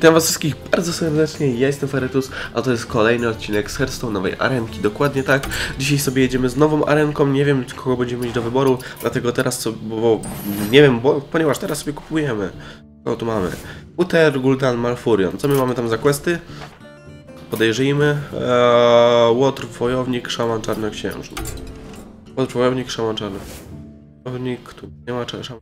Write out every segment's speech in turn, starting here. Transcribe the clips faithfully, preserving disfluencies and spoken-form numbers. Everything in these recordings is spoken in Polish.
Witam was wszystkich bardzo serdecznie, ja jestem Feretus, a to jest kolejny odcinek z Hearthstone nowej arenki, dokładnie tak. Dzisiaj sobie jedziemy z nową arenką, nie wiem kogo będziemy mieć do wyboru, dlatego teraz sobie, bo, nie wiem, bo, ponieważ teraz sobie kupujemy. Co tu mamy? Uther, Gul'dan, Malfurion. Co my mamy tam za questy? Podejrzyjmy. Eee, Łotr, Wojownik, Szaman, Czarnoksiężnik. Łotr, Wojownik, Szaman, Czarny. Wojownik, tu nie ma szaman.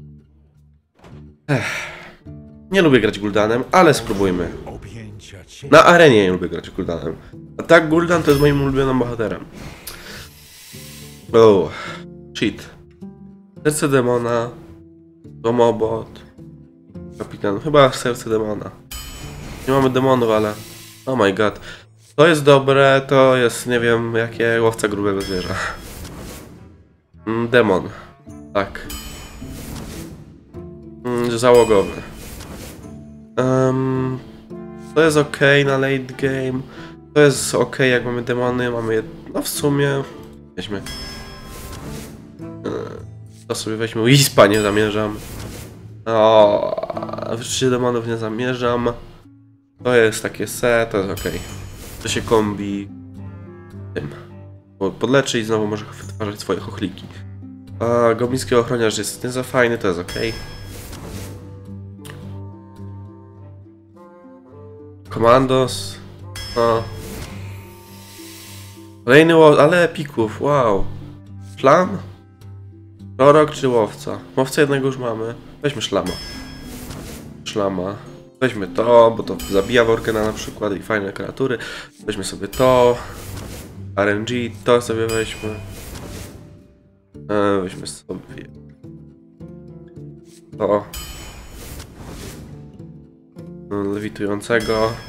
Ech. Nie lubię grać Gul'danem, ale spróbujmy. Na arenie nie lubię grać Gul'danem. A tak Gul'dan to jest moim ulubionym bohaterem. Oh, shit. Serce demona. Domobot. Kapitan. Chyba serce demona. Nie mamy demonów, ale... Oh my god. To jest dobre, to jest, nie wiem, jakie łowca grubego zwierza. Mm, demon. Tak. Mm, załogowy. Um, to jest ok na late game. To jest ok jak mamy demony, mamy je... No w sumie... Weźmy. To sobie weźmy. Wispa nie zamierzam. O, wreszcie demonów nie zamierzam. To jest takie se, to jest ok. To się kombi tym. Bo podleczy i znowu może wytwarzać swoje chochliki. A gobliński ochroniarz jest nie za fajny, to jest ok. Komandos. O. Kolejny łow... ale epików, wow. Szlam? Prorok czy łowca? Łowca jednego już mamy. Weźmy szlama. Szlama. Weźmy to, bo to zabija Worgena na przykład i fajne kreatury. Weźmy sobie to. R N G, to sobie weźmy. E, weźmy sobie to. Lewitującego.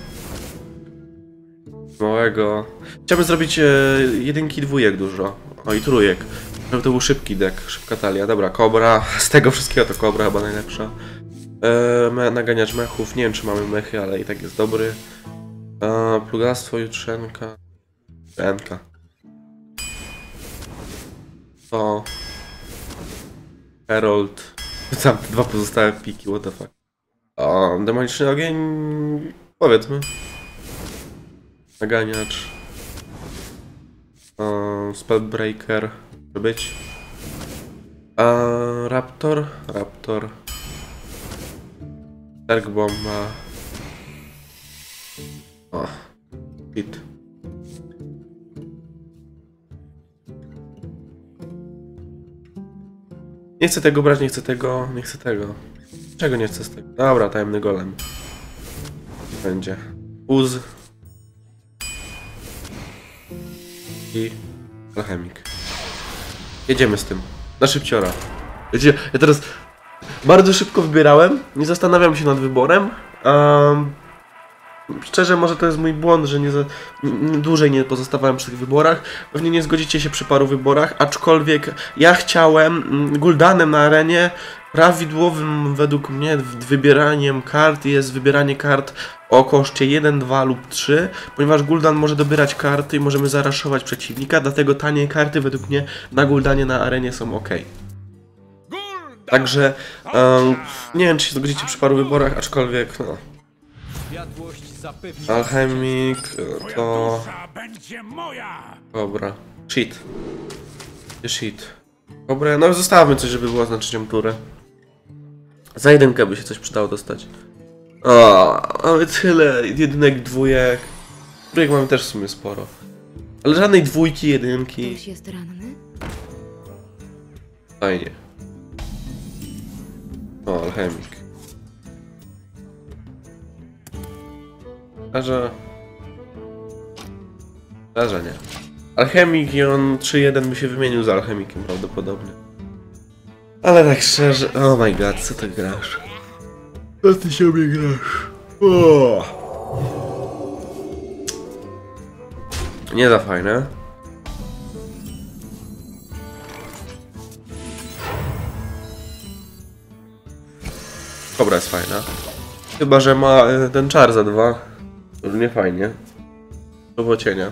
Małego. Chciałbym zrobić e, jedynki, dwójek dużo. O i trójek. Żeby to był szybki deck, szybka talia. Dobra, Kobra. Z tego wszystkiego to Kobra chyba najlepsza. E, me, naganiacz mechów. Nie wiem czy mamy mechy, ale i tak jest dobry. E, plugastwo, jutrzenka. Jutrzenka. To. Herald. Tam dwa pozostałe piki, what the fuck. O, demoniczny ogień. Powiedzmy. Naganiacz. O, Spellbreaker. Może być. A, Raptor. Raptor. Dark Bomba. O. Hit. Nie chcę tego brać, nie chcę tego, nie chcę tego. Czego nie chcę z tego? Dobra, tajemny golem. Będzie. Uz. I alchemik. Jedziemy z tym. Na szybciora. Wiecie, ja teraz bardzo szybko wybierałem. Nie zastanawiam się nad wyborem. Um, szczerze, może to jest mój błąd, że nie za, nie, dłużej nie pozostawałem przy tych wyborach. Pewnie nie zgodzicie się przy paru wyborach, aczkolwiek ja chciałem Gul'danem na arenie. Prawidłowym według mnie wybieraniem kart jest wybieranie kart o koszcie jeden, dwa lub trzy, ponieważ Gul'dan może dobierać karty i możemy zaraszować przeciwnika, dlatego tanie karty według mnie na Gul'danie na arenie są ok. Także um, nie wiem czy się zgodzicie przy paru wyborach, aczkolwiek no. Alchemik, to... Dobra. Shit. Shit. Dobra, no zostawmy coś, żeby było znaczeniem tury. Za jedynkę by się coś przydało dostać. O, mamy tyle jedynek, dwójek. Trójek mamy też w sumie sporo. Ale żadnej dwójki, jedynki. Ktoś jest ranny? Fajnie. O, alchemik. A że... A że nie. Alchemik i on trzy jeden by się wymienił z alchemikiem prawdopodobnie. Ale tak szczerze... Oh my god, co ty grasz? Co ty sobie grasz? O! Nie za fajne. Kobra jest fajna. Chyba, że ma ten czar za dwa. To nie fajnie. Słowo cienia.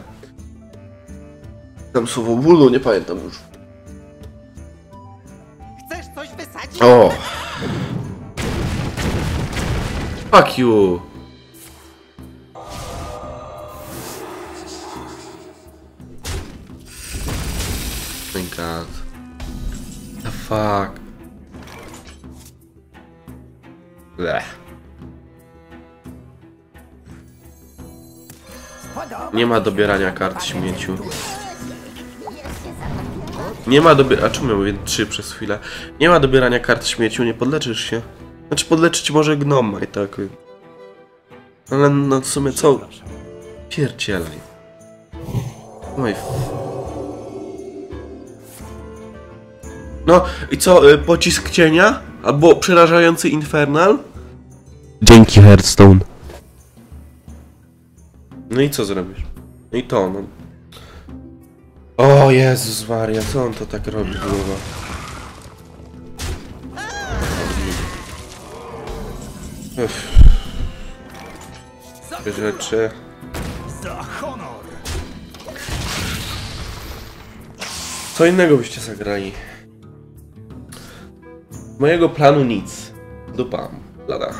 Tam słowo bólu, nie pamiętam już. Chcesz coś wysadzić? O! Fuck you! fuck. Blech. Nie ma dobierania kart śmieciu. Nie ma dobierania... A czemu ja mówię trzy przez chwilę? Nie ma dobierania kart śmieciu, nie podleczysz się. Znaczy podleczyć może gnoma i tak. Ale no w sumie co? Pierdzielaj. Oj. No i co? Pocisk cienia? Albo przerażający infernal? Dzięki Hearthstone. No i co zrobisz? No i to, no. O Jezus Maria, co on to tak robi, głowa? Te rzeczy. Co innego byście zagrali? Mojego planu nic. Dupa, blada.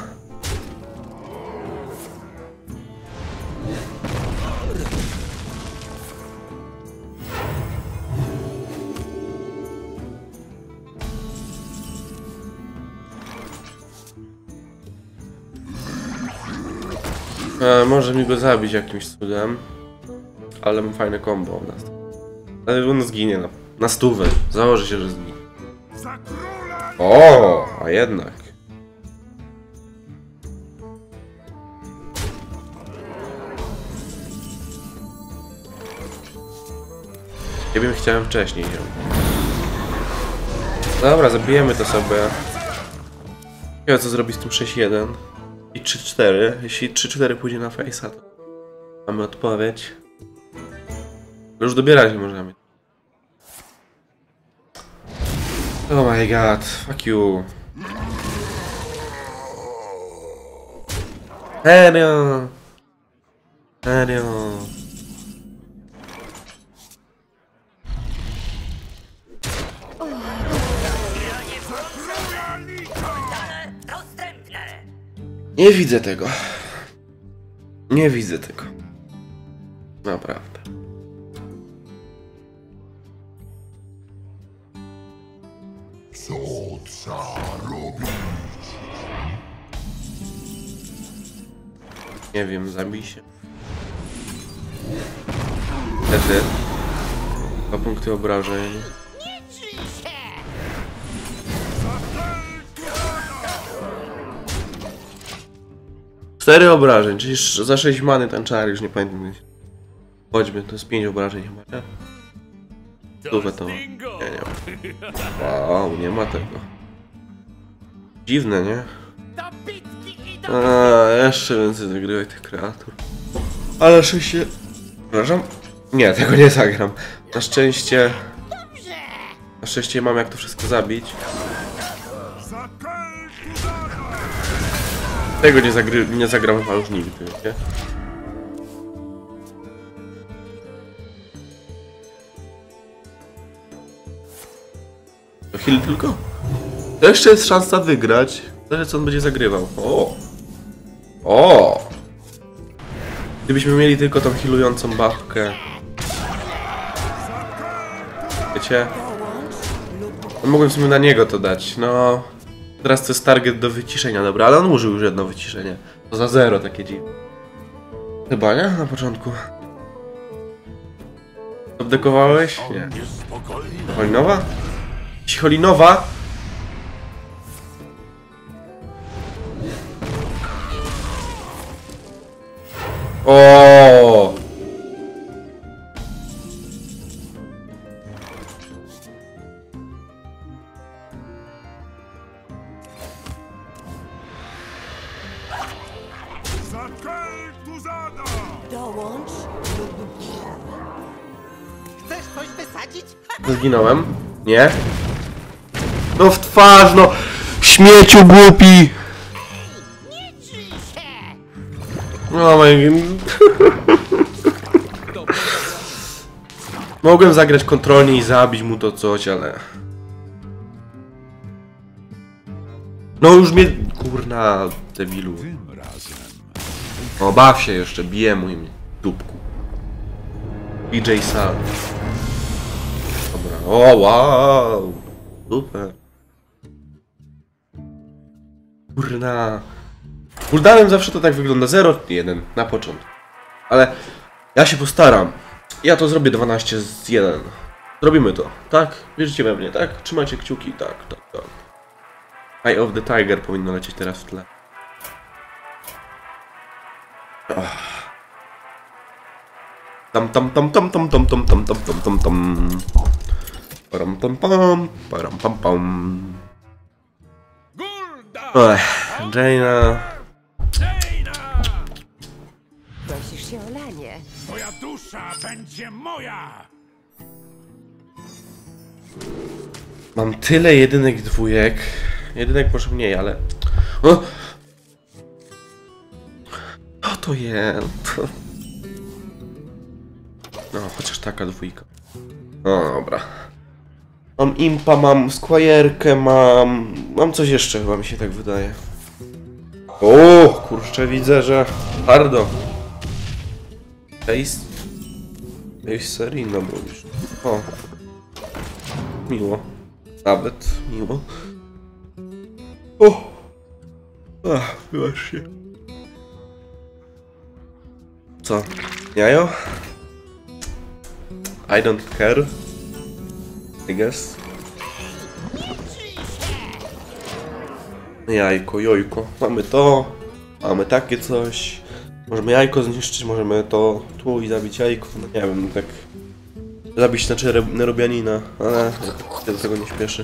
E, może mi go zabić jakimś cudem. Ale mam fajne combo u nas. Ale on zginie na, na stówę. Założę się, że zginie. O, a jednak. Ja bym chciałem wcześniej. Dobra, zabijemy to sobie. Ja co zrobić z tym sześć jeden i trzy cztery. Jeśli trzy cztery pójdzie na face'a, to mamy odpowiedź. Już dobierać nie możemy. Oh my god, fuck you. Serio? Serio? Nie widzę tego. Nie widzę tego. Naprawdę. Co trzeba robić? Nie wiem, zabij się. Wtedy. Dwa punkty obrażeń. Cztery obrażeń, czyli za sześć many ten czar, już nie pamiętam. Chodźmy, to jest pięć obrażeń chyba, nie? Stówę to ma. Nie, nie ma. Wow, nie ma tego. Dziwne, nie? A, jeszcze więcej zagrywaj tych kreatur. Ale sześć... Przepraszam? Nie, tego nie zagram. Na szczęście... Na szczęście mam jak to wszystko zabić. Tego nie, zagry... nie zagram chyba już nigdy, nie? To heal tylko? To jeszcze jest szansa wygrać. Zależy co on będzie zagrywał. O! O! Gdybyśmy mieli tylko tą healującą babkę. Wiecie? No mogłem sobie na niego to dać, no... Teraz to jest target do wyciszenia, dobra, ale on użył już jedno wyciszenie. To za zero takie dziwne. Chyba, nie? Na początku. Obdekowałeś? Nie. Holinowa? Jeśli Holinowa? O! Dołącz lub chcesz coś wysadzić? Zginąłem? Nie? No w twarz, no! Śmieciu głupi! Nie drzyj się! No my... Mogłem zagrać kontrolnie i zabić mu to coś, ale... No już mnie... Kurna, debilu. O, baw się jeszcze, bije mu mnie. Dupku. D J Sam. Dobra, o wow! Super. Kurna. Cooldanem zawsze to tak wygląda. zero jeden na początku. Ale ja się postaram. Ja to zrobię dwanaście z jeden. Zrobimy to, tak? Wierzycie we mnie, tak? Trzymajcie kciuki, tak, tak, tak. Eye of the Tiger powinno lecieć teraz w tle. Oh. Tam tam tam tam tam tam tam tam tam tam tam tam. Param pam pam, param pam pam. Ech, Jaina. Prosisz się o lanie. Twoja dusza będzie moja! Mam tyle jedynek i dwójek. Jedynek może mniej, ale... O! O to jest. No, chociaż taka dwójka. No dobra. Mam impa, mam squire'kę, mam... Mam coś jeszcze, chyba mi się tak wydaje. O, kurczę, widzę, że... Hardo. Face... Face Serena mówisz. O. Miło. Nawet miło. O! Ach, właśnie. Co? Jajo? I don't care. I guess. Jajko, jojko. Mamy to. Mamy takie coś. Możemy jajko zniszczyć, możemy to tu i zabić jajko. No nie wiem, tak... Zabić znaczy nerobianina, ale się do tego nie śpieszy.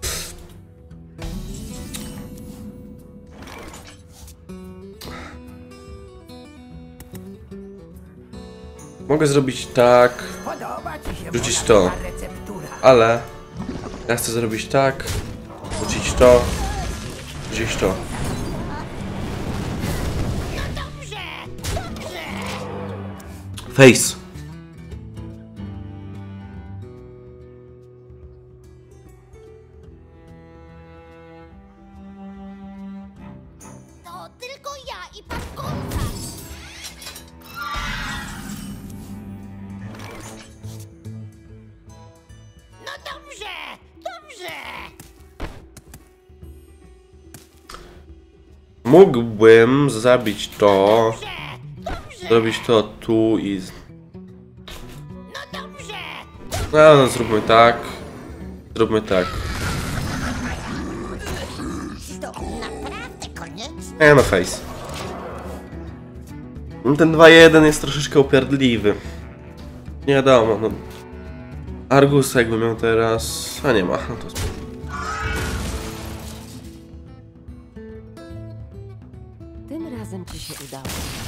Mogę zrobić tak, Podoba ci się rzucić moja to, nowa receptura? ale ja chcę zrobić tak, rzucić to, rzucić to. Dobrze, dobrze. Face. To tylko ja i pan Gonza. No dobrze, dobrze. Mógłbym zabić to, Dobrze, dobrze. zrobić to tu i... No dobrze. No, no zróbmy tak, zróbmy tak. To naprawdę koniec? Nie no, face. Ten dwa jeden jest troszeczkę upierdliwy. Nie wiadomo, no. Argus jakby miał teraz... A nie ma, no to spoko. Tym razem ci się udało.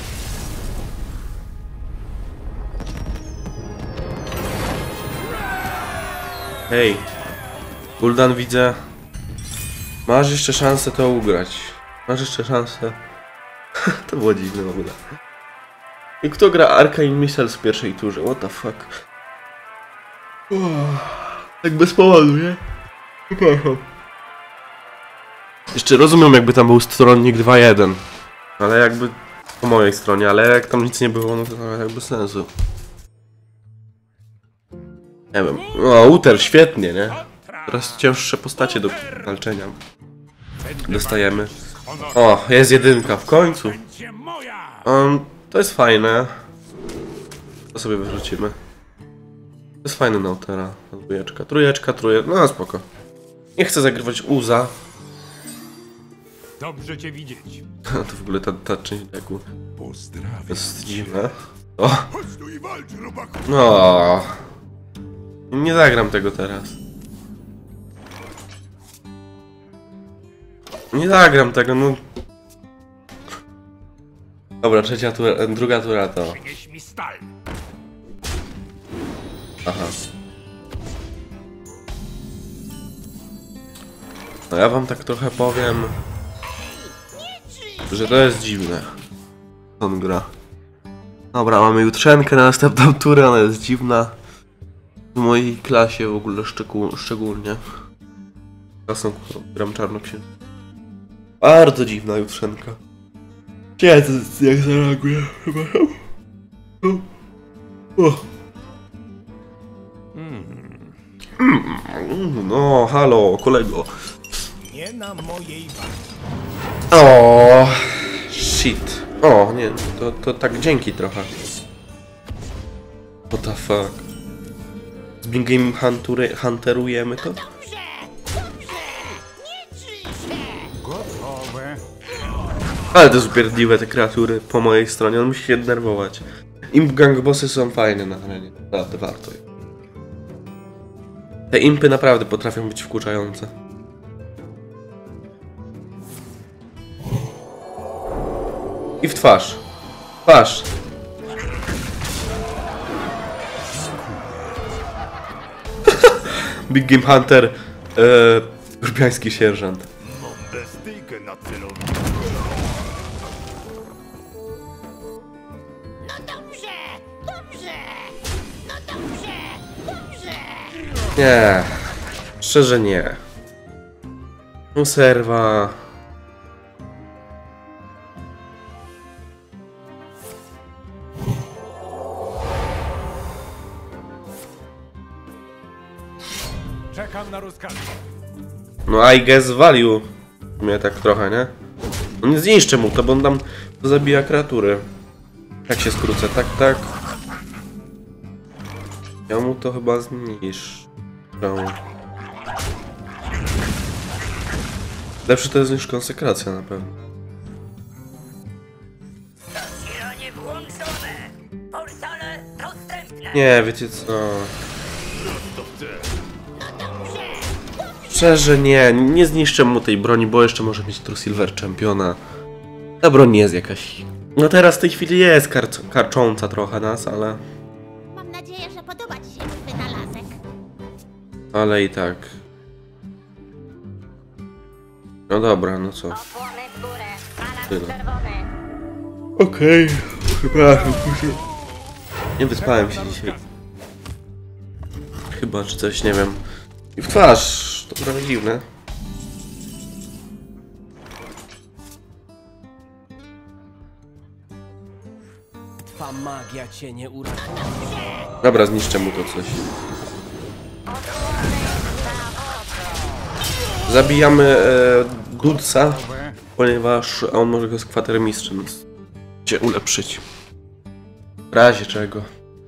Hej. Gul'dan widzę. Masz jeszcze szansę to ugrać. Masz jeszcze szansę. To było dziwne w ogóle. I kto gra Arcane Missiles w pierwszej turze? What the fuck? Tak bez powodu, nie? Przepraszam. Jeszcze rozumiem, jakby tam był stronnik dwa jeden. Ale jakby po mojej stronie, ale jak tam nic nie było, no to jakby sensu. Nie wiem. O, Uther, świetnie, nie? Teraz cięższe postacie do walczenia dostajemy. O, jest jedynka w końcu. Będzie moja! Um, to jest fajne. To sobie wyrzucimy. To jest fajne na Uthera. Dwójeczka, trójeczka, trójeczka. No spoko. Nie chcę zagrywać Uza. Dobrze cię widzieć. To w ogóle ta, ta część deku Pozdrawiam. jest dziwna. O, Chodź tu i walcz, robaku. no. Nie zagram tego teraz. Nie zagram tego, no. Dobra, trzecia tura, druga tura to. Przynieś mi stal. Aha. No ja wam tak trochę powiem, że to jest dziwne. On gra. Dobra, mamy jutrzenkę na następną turę, ona jest dziwna. W mojej klasie w ogóle szczegół, szczególnie. Klasą, którą gram czarnoksiężnika. Bardzo dziwna jutrzenka. Ciekawe jak zareaguję. Przepraszam. O. Mm, no, halo, kolego. Nie na mojej walce. O, shit. O, nie, to, to tak dzięki trochę. What the fuck. Z Bling Game Huntury, hunterujemy to? Dobrze, dobrze. Nie drzyj się. Gotowe. Ale to upierdliwe te kreatury po mojej stronie, on musi się denerwować. Imp gangbossy są fajne na arenie, naprawdę warto je. Te impy naprawdę potrafią być wkurzające. I w twarz. Twarz. Big Game Hunter, e, urbiański sierżant. Bestyjkę na celowniku. No dobrze, dobrze. No dobrze, dobrze. Nie. Szczerze nie. Serwa. Czekam na rozkazy. No I guess value. Mnie tak trochę, nie? No nie zniszczę mu to, bo on tam zabija kreatury. Jak się skrócę, tak, tak. Ja mu to chyba zniszczę. Lepsze to jest niż konsekracja na pewno. Zasilanie włączone. Portale dostępne. Nie, wiecie co? Dobrze, Szczerze nie, nie zniszczę mu tej broni, bo jeszcze może mieć True Silver Championa. Ta broń nie jest jakaś... No teraz w tej chwili jest kar- karcząca trochę nas, ale... mam nadzieję, że podoba ci się mój wynalazek. Ale i tak... No dobra, no co? Opłony w górę. Tyle. Alarm czerwony. Okej, przepraszam, nie wyspałem się dzisiaj. Chyba, czy coś, nie wiem. I w twarz, to trochę dziwne. Twa magia cię nie uratuje. Dobra, zniszczę mu to coś. Zabijamy e, Dudsa, ponieważ on może go z kwatermistrzem cię ulepszyć. W razie czego.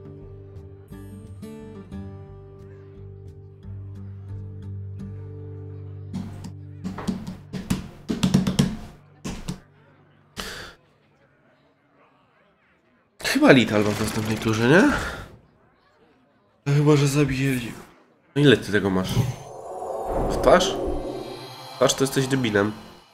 Chyba Lital mam w następnej turze, nie? Chyba, że zabijeli. No ile ty tego masz? W twarz? W twarz to jesteś debilem.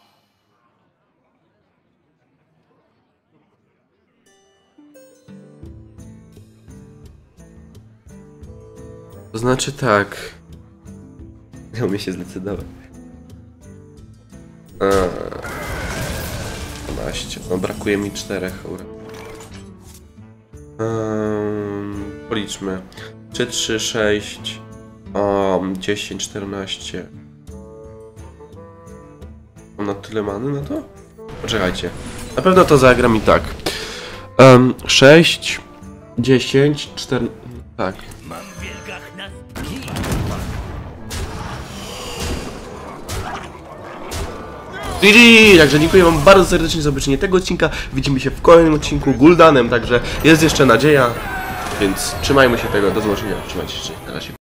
To znaczy tak. Nie umiem się zdecydować. dwanaście. No brakuje mi czterech. Um, policzmy. trzy, trzy, sześć, um, dziesięć, czternaście. Mam na tyle many na to? Poczekajcie. Na pewno to zagram i tak. Um, sześć, dziesięć, czternaście. Tak. Mam w wielkach na G G! Także dziękuję wam bardzo serdecznie za obejrzenie tego odcinka. Widzimy się w kolejnym odcinku Gul'danem, także jest jeszcze nadzieja. Więc trzymajmy się tego. Do zobaczenia. Trzymajcie się. Na razie.